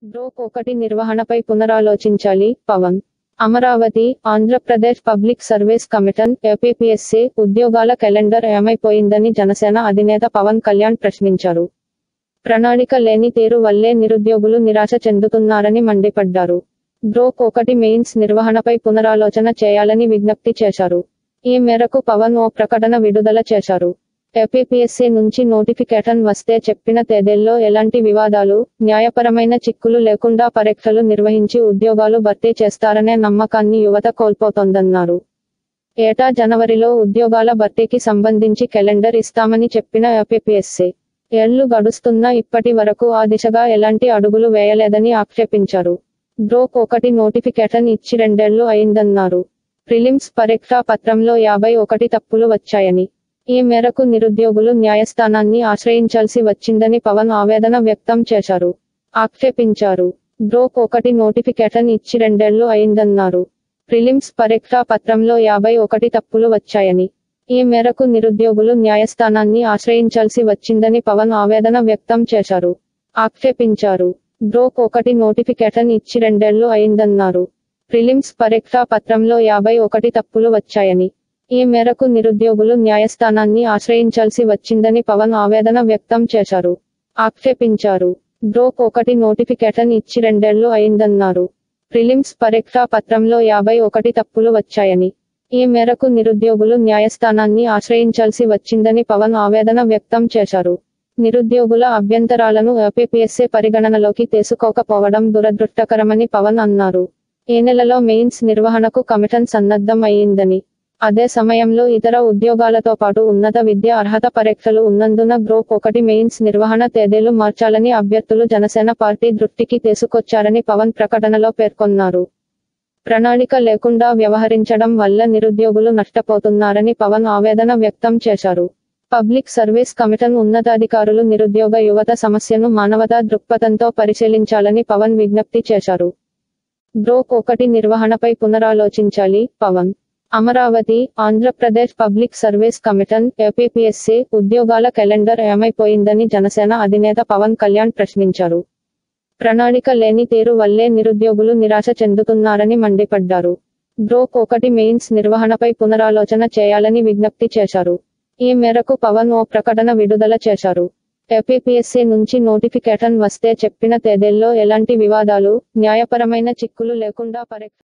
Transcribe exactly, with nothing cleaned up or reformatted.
Broke ఒకటి నిర్వహణపై పునరాలోచించాలి Pawan. Amaravati, Andhra Pradesh public service commission APPSC ఉద్యోగాల క్యాలెండర్ ఏమైపోయిందని జనసేన అధినేత పవన్ కళ్యాణ్ ప్రశ్నించారు. ప్రణాళిక లేని తీరు వల్లే నిరుద్యోగులు నిరాశ చెందుతున్నారని మండిపడ్డారు. బ్రోక్ ఒకటి మెయిన్స్ నిర్వహణపై పునరాలోచన చేయాలని విజ్ఞప్తి చేశారు. ఈ మేరకు పవన్ ఓ ప్రకటన విడుదల చేశారు. ఏపీపీఎస్సీ నుంచి నోటిఫికేషన్ వస్తే చెప్పిన తేదీల్లో ఎలాంటి వివాదాలు, న్యాయపరమైన చిక్కులు లేకుండా పరీక్షలు నిర్వహించి ఉద్యోగాలు భర్తీ చేస్తారనే నమ్మకాన్ని యువత కోల్పోతోందన్నారు. ఏటా జనవరిలో ఉద్యోగాల భర్తీకి సంబంధించి క్యాలెండర్ ఇస్తామని చెప్పిన ఏపీపీఎస్సీ ఏళ్లు గడుస్తున్నా ఇప్పటి వరకు ఆ దిశగా ఎలాంటి అడుగులు వేయలేదని ఆక్షేపించారు. బ్రోక్ ఒకటి నోటిఫికేషన్ ఇచ్చి రెండేళ్లు అయిందన్నారు. ప్రిలిమ్స్ పరీక్షా పత్రంలో యాభై ఒకటి తప్పులు వచ్చాయని, ఈ మేరకు నిరుద్యోగులు న్యాయస్థానాన్ని ఆశ్రయించాల్సి వచ్చిందని పవన్ ఆవేదన వ్యక్తం చేశారు. ఆక్షేపించారు. బ్రోక్ ఒకటి నోటిఫికేషన్ ఇచ్చి రెండేళ్లు అయిందన్నారు. ప్రిలిమ్స్ పరీక్షా పత్రంలో యాభై ఒకటి తప్పులు వచ్చాయని, ఈ మేరకు నిరుద్యోగులు న్యాయస్థానాన్ని ఆశ్రయించాల్సి వచ్చిందని పవన్ ఆవేదన వ్యక్తం చేశారు. ఆక్షేపించారు. బ్రోక్ ఒకటి నోటిఫికేషన్ ఇచ్చి రెండేళ్లు అయిందన్నారు. ప్రిలిమ్స్ పరీక్షా పత్రంలో యాభై ఒకటి తప్పులు వచ్చాయని, ఈ మేరకు నిరుద్యోగులు న్యాయస్థానాన్ని ఆశ్రయించాల్సి వచ్చిందని పవన్ ఆవేదన వ్యక్తం చేశారు. ఆక్షేపించారు. బ్రోక్ ఒకటి నోటిఫికేషన్ ఇచ్చి రెండేళ్లు అయిందన్నారు. ప్రిలిమ్స్ పరీక్షా పత్రంలో యాభై ఒకటి తప్పులు వచ్చాయని, ఈ మేరకు నిరుద్యోగులు న్యాయస్థానాన్ని ఆశ్రయించాల్సి వచ్చిందని పవన్ ఆవేదన వ్యక్తం చేశారు. నిరుద్యోగుల అభ్యంతరాలను ఏపీపీఎస్సీ పరిగణనలోకి తీసుకోకపోవడం దురదృష్టకరమని పవన్ అన్నారు. ఈ నెలలో మెయిన్స్ నిర్వహణకు కమిషన్ సన్నద్ధం అయ్యిందని, అదే సమయంలో ఇతర ఉద్యోగాలతో పాటు ఉన్నత విద్య అర్హత పరీక్షలు ఉన్నందున బ్రోక్ ఒకటి మెయిన్స్ నిర్వహణ తేదీలు మార్చాలని అభ్యర్థులు జనసేన పార్టీ దృష్టికి తీసుకొచ్చారని పవన్ ప్రకటనలో పేర్కొన్నారు. ప్రణాళిక లేకుండా వ్యవహరించడం వల్ల నిరుద్యోగులు నష్టపోతున్నారని పవన్ ఆవేదన వ్యక్తం చేశారు. పబ్లిక్ సర్వీస్ కమిషన్ ఉన్నతాధికారులు నిరుద్యోగ యువత సమస్యను మానవతా దృక్పథంతో పరిశీలించాలని పవన్ విజ్ఞప్తి చేశారు. బ్రోక్ ఒకటి నిర్వహణపై పునరాలోచించాలి Pawan. Amaravati, Andhra Pradesh public service commission APPSC ఉద్యోగాల క్యాలెండర్ ఏమైపోయిందని జనసేన అధినేత పవన్ కళ్యాణ్ ప్రశ్నించారు. ప్రణాళిక లేని తీరు వల్లే నిరుద్యోగులు నిరాశ చెందుతున్నారని మండిపడ్డారు. బ్రోక్ ఒకటి మెయిన్స్ నిర్వహణపై పునరాలోచన చేయాలని విజ్ఞప్తి చేశారు. ఈ మేరకు పవన్ ఓ ప్రకటన విడుదల చేశారు. ఏపీపీఎస్సీ నుంచి నోటిఫికేషన్ వస్తే చెప్పిన తేదీల్లో ఎలాంటి వివాదాలు, న్యాయపరమైన చిక్కులు లేకుండా పరీక్ష